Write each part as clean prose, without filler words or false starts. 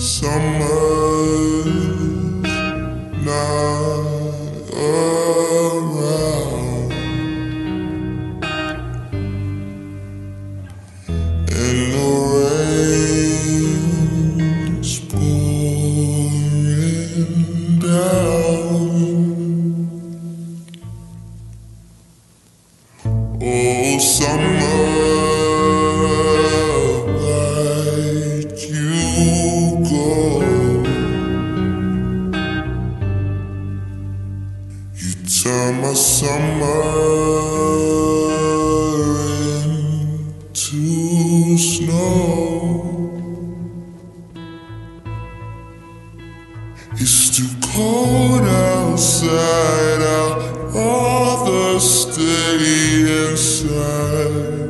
Summer's not around, and the rain's pouring down. Oh, summer, why'd you go? You turn my summer into snow. It's too cold outside, I'd rather stay inside.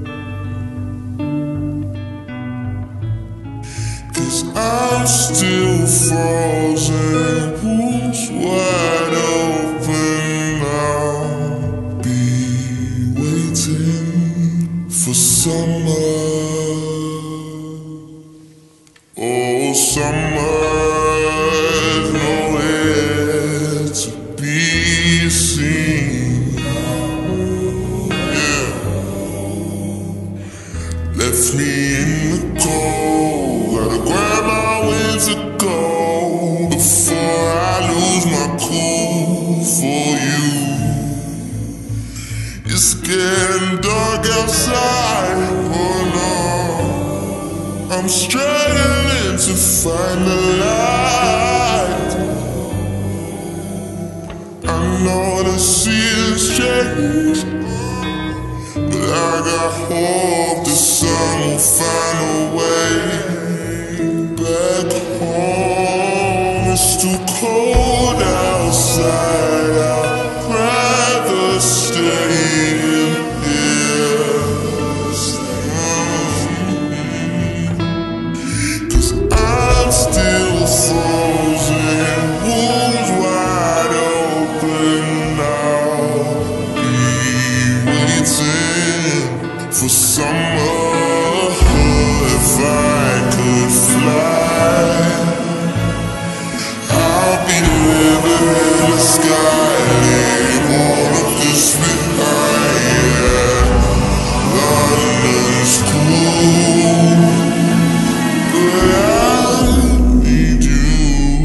'Cause I'm still frozen, wounds wide open. I'll be waiting for summer. Oh, summer's nowhere to be seen. Yeah. Left me in the cold, gotta grab my wings to go before I lose my cool for you. It's getting dark outside, oh no, I'm struggling to find the light. I know the seasons change, but I got hope the sun will find a way back home. It's too cold outside, I'd rather stay in here. 'Cause I'm still frozen, wounds wide open. I'll be waiting for summer. If I could fly, I'll be living in the sky, leave all of this behind. Yeah. London's cool, but I need you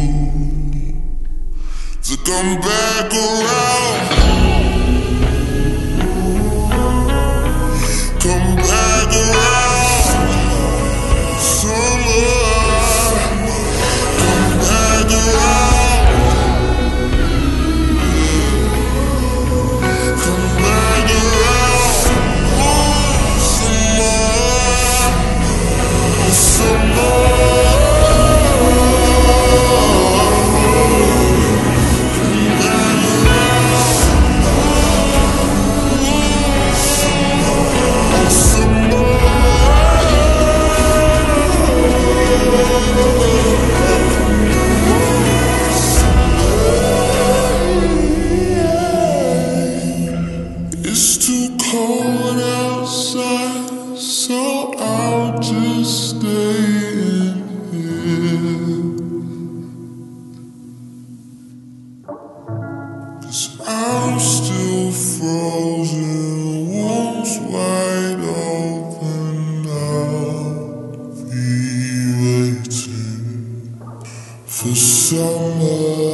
to come back around. Come back around, summer. Come back around. Come back around, summer. Summer. It's too cold outside, so I'll just stay in here. 'Cause I'm still frozen, wounds wide open. I'll be waiting for summer.